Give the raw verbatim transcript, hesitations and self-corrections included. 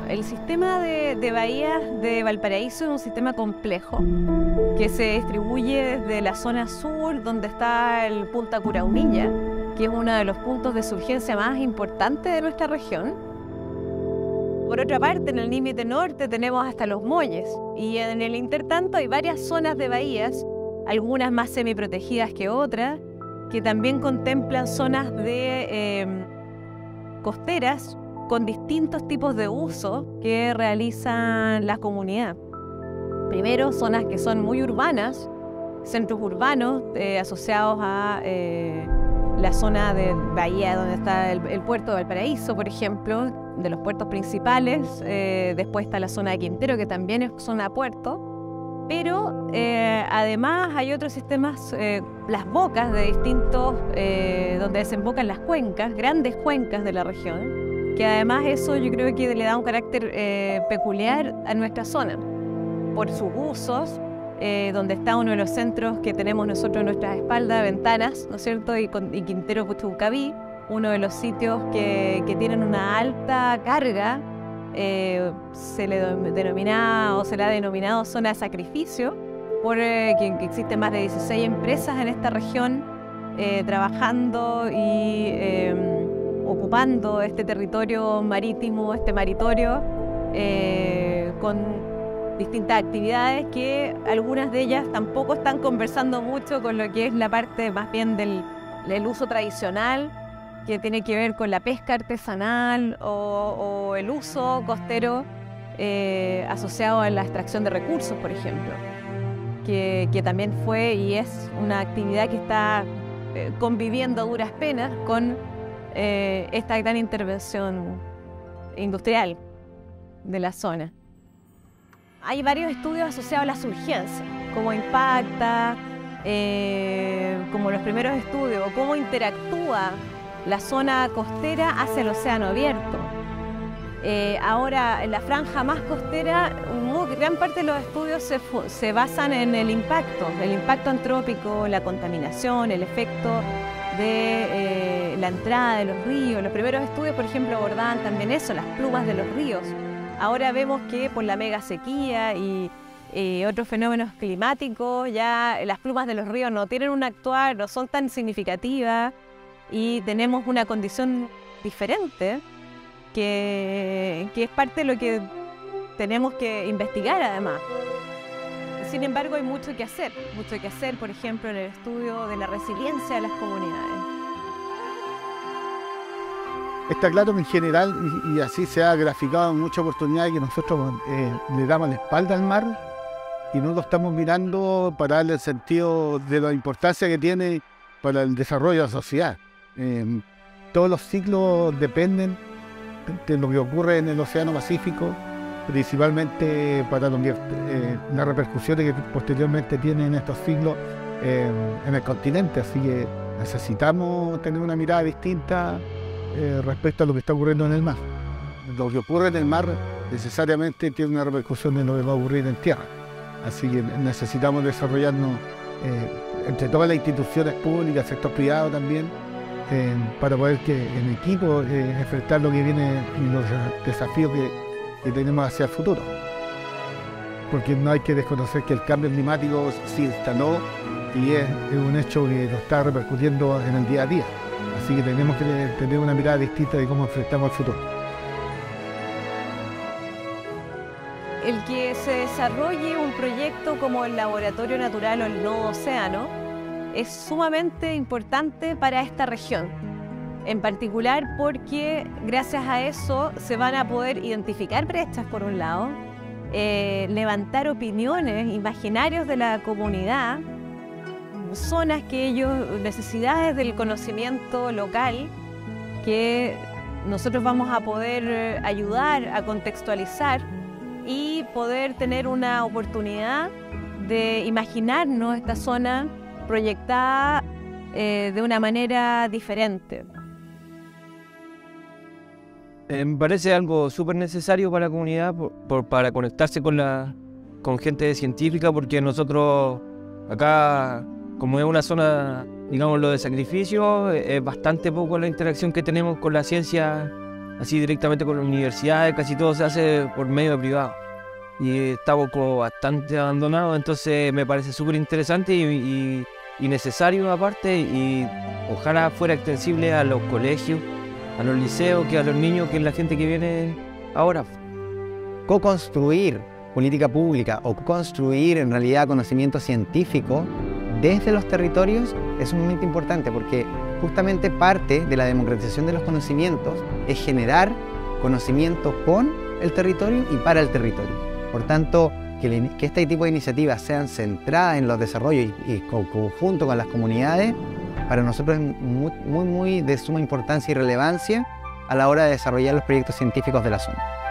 El sistema de, de bahías de Valparaíso es un sistema complejo que se distribuye desde la zona sur, donde está el Punta Curaumilla, que es uno de los puntos de surgencia más importantes de nuestra región. Por otra parte, en el límite norte tenemos hasta Los Molles, y en el intertanto hay varias zonas de bahías, algunas más semiprotegidas que otras, que también contemplan zonas de eh, costeras con distintos tipos de uso que realizan la comunidad. Primero, zonas que son muy urbanas, centros urbanos eh, asociados a eh, la zona de bahía donde está el, el puerto de Valparaíso, por ejemplo, de los puertos principales. Eh, después está la zona de Quintero, que también es zona puerto. Pero eh, además hay otros sistemas, eh, las bocas de distintos, eh, donde desembocan las cuencas, grandes cuencas de la región, que además eso yo creo que le da un carácter eh, peculiar a nuestra zona, por sus usos, eh, donde está uno de los centros que tenemos nosotros en nuestras espaldas, Ventanas, ¿no es cierto?, y, y Quintero Puchucaví, uno de los sitios que, que tienen una alta carga, eh, se le denomina o se le ha denominado zona de sacrificio, por eh, que, que existen más de dieciséis empresas en esta región eh, trabajando y eh, ocupando este territorio marítimo, este maritorio, eh, con distintas actividades que algunas de ellas tampoco están conversando mucho con lo que es la parte más bien del, del uso tradicional, que tiene que ver con la pesca artesanal o, o el uso costero eh, asociado a la extracción de recursos, por ejemplo, que, que también fue y es una actividad que está eh, conviviendo a duras penas con eh, esta gran intervención industrial de la zona. Hay varios estudios asociados a la surgencia, cómo impacta, eh, como los primeros estudios, o cómo interactúa la zona costera hacia el océano abierto. Eh, ahora, en la franja más costera, muy, gran parte de los estudios se, se basan en el impacto, el impacto antrópico, la contaminación, el efecto de eh, la entrada de los ríos. Los primeros estudios, por ejemplo, abordaban también eso, las plumas de los ríos. Ahora vemos que por la mega sequía y eh, otros fenómenos climáticos, ya las plumas de los ríos no tienen un actuar, no son tan significativas, y tenemos una condición diferente que, que es parte de lo que tenemos que investigar además. Sin embargo, hay mucho que hacer, mucho que hacer, por ejemplo, en el estudio de la resiliencia de las comunidades. Está claro que en general, y, y así se ha graficado en muchas oportunidades, que nosotros eh, le damos la espalda al mar y no lo estamos mirando para darle el sentido de la importancia que tiene para el desarrollo de la sociedad. Eh, todos los ciclos dependen de lo que ocurre en el Océano Pacífico, principalmente para lo que, eh, las repercusiones que posteriormente tienen estos ciclos eh, en el continente. Así que necesitamos tener una mirada distinta eh, respecto a lo que está ocurriendo en el mar. Lo que ocurre en el mar necesariamente tiene una repercusión en lo que va a ocurrir en tierra. Así que necesitamos desarrollarnos eh, entre todas las instituciones públicas, sector privado también, eh, para poder que en equipo eh, enfrentar lo que viene y los desafíos que, que tenemos hacia el futuro. Porque no hay que desconocer que el cambio climático se instaló y es, es un hecho que nos está repercutiendo en el día a día. Así que tenemos que tener una mirada distinta de cómo enfrentamos el futuro. El que se desarrolle un proyecto como el Laboratorio Natural o el Nodo Océano es sumamente importante para esta región, en particular porque gracias a eso se van a poder identificar brechas por un lado, eh, levantar opiniones, imaginarios de la comunidad, zonas que ellos, necesidades del conocimiento local que nosotros vamos a poder ayudar a contextualizar y poder tener una oportunidad de imaginarnos esta zona proyectada eh, de una manera diferente. Eh, me parece algo súper necesario para la comunidad, por, por, para conectarse con, la, con gente científica, porque nosotros acá, como es una zona, digamos, lo de sacrificio, es bastante poco la interacción que tenemos con la ciencia así directamente con las universidades, casi todo se hace por medio privado. Y estamos como bastante abandonados, entonces me parece súper interesante y, y, y necesario aparte, y ojalá fuera extensible a los colegios, a los liceos, que a los niños, que es la gente que viene ahora. Co-construir política pública o construir en realidad conocimiento científico desde los territorios es sumamente importante, porque justamente parte de la democratización de los conocimientos es generar conocimiento con el territorio y para el territorio. Por tanto, que, le, que este tipo de iniciativas sean centradas en los desarrollos y, y conjunto con las comunidades, para nosotros es muy, muy, muy de suma importancia y relevancia a la hora de desarrollar los proyectos científicos de la zona.